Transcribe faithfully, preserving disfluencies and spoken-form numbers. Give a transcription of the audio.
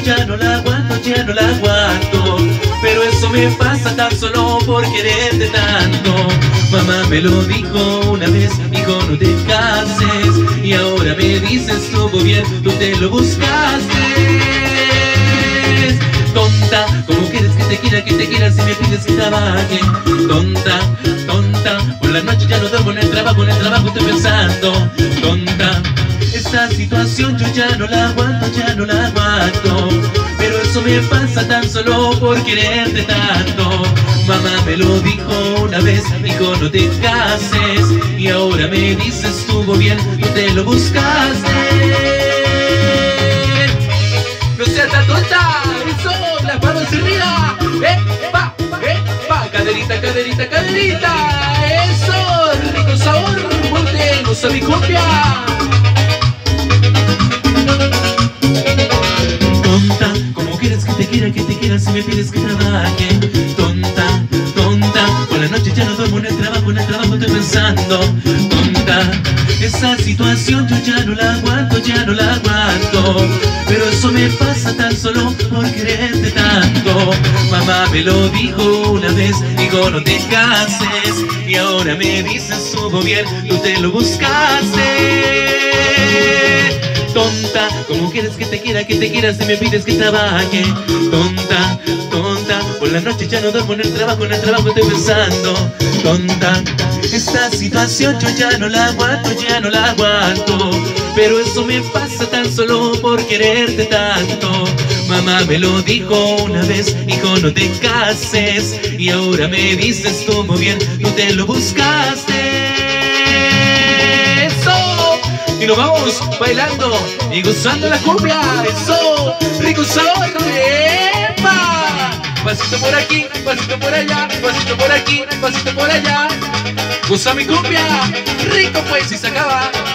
ya no la aguanto, ya no la aguanto. Pero eso me pasa tan solo por quererte tanto. Mamá me lo dijo una vez, hijo, no te cases. Y ahora me dices, estuvo bien, tú te lo buscaste. Tonta, ¿cómo quieres que te quiera, que te quiera si me pides que trabaje? Tonta, tonta, por la noche ya no duermo en el trabajo, en el trabajo estoy pensando. Tonta, esta situación yo ya no la aguanto, ya no la aguanto. Pero eso me pasa tan solo por quererte tanto. Mamá me lo dijo una vez, hijo, no te cases. Y ahora me dices, estuvo bien, tú te lo buscaste. No seas tan tonta, eso, las manos arriba. Eh, pa, eh, pa, caderita, caderita, caderita. Eso, rico sabor, volvemos a mi cumbia. Tonta, ¿cómo quieres que te quiera, que te quiera si me pides que trabaje? Tonta, tonta, por la noche ya no duermo en el trabajo, en el trabajo estoy pensando. Tonta, esa situación yo ya no la aguanto, ya no la aguanto. Pero eso me pasa tan solo por quererte tanto. Mamá me lo dijo una vez, hijo, no te cases. Y ahora me dices, estuvo bien, tú te lo buscaste. Tonta, ¿cómo quieres que te quiera, que te quiera si me pides que trabaje? Tonta, tonta, por la noche ya no duermo en el trabajo, en el trabajo estoy pensando. Tonta, esta situación yo ya no la aguanto, ya no la aguanto. Pero eso me pasa tan solo por quererte tanto. Mamá me lo dijo una vez, hijo, no te cases. Y ahora me dices, estuvo bien, tú te lo buscaste. Y nos vamos bailando y gozando la cumbia. Eso, rico sabor. ¡Epa! Pasito por aquí, pasito por allá, pasito por aquí, pasito por allá. Goza mi cumbia, rico pues y se acaba.